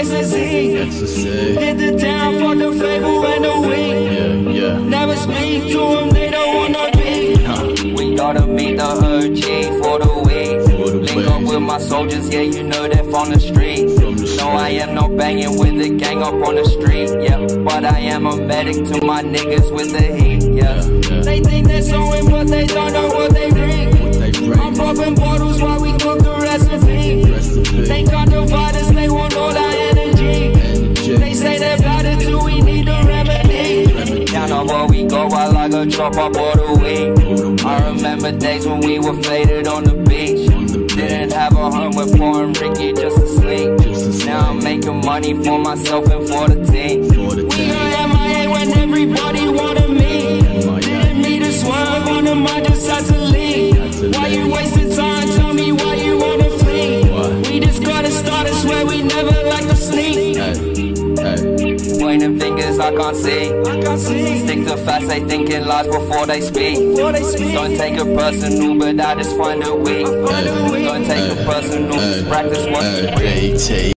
ecstasy. Hit the town for the fable and the weak. Never speak to them, they don't wanna be. We gotta meet the OG for the week. Link up with my soldiers, yeah, you know they're from the street. No, I am not banging with the gang up on the street, yeah. But I am a medic to my niggas with the heat, yeah. They think they're sewing, but they don't know what they bring. I'm popping bottles while we cook the recipe. They can't divide us, they want all our energy. They say they're bad until we need a remedy. Count up what we got while I go chop up all the weed. I remember days when we were faded on the beach. Didn't have a home, we're pouring Ricky just to sleep. Now I'm making money for myself and for the team. We got MIA when everybody wanted me. Didn't mean to swerve on them, I just had to leave. Why you wasting time? Tell me why you wanna flee. We just gotta start, I swear we never like to sleep. Pointing fingers I can't see. Stick to facts, they thinking lies before they speak. Don't take it personal, but I just find it weak. Don't take it personal, just practice what you preach.